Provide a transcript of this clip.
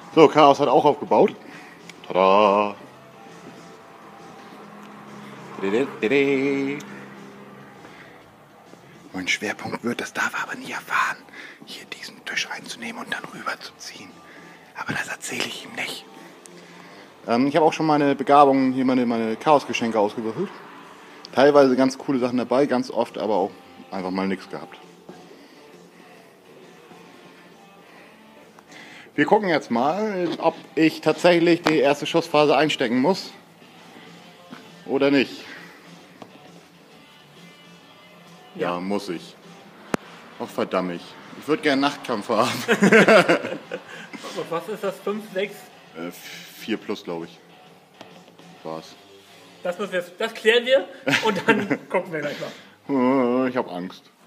So, Chaos hat auch aufgebaut. Tada! Mein Schwerpunkt wird, das darf er aber nie erfahren, hier diesen Tisch einzunehmen und dann rüberzuziehen. Aber das erzähle ich ihm nicht. Ich habe auch schon meine Begabungen, hier meine Chaos-Geschenke ausgewürfelt. Teilweise ganz coole Sachen dabei, ganz oft aber auch einfach mal nichts gehabt. Wir gucken jetzt mal, ob ich tatsächlich die erste Schussphase einstecken muss oder nicht. Ja, muss ich. Ach verdammt. Ich würde gerne Nachtkampf haben. Was ist das? 5, 6? 4 plus, glaube ich. War's. Das klären wir und dann gucken wir gleich mal. Ich habe Angst.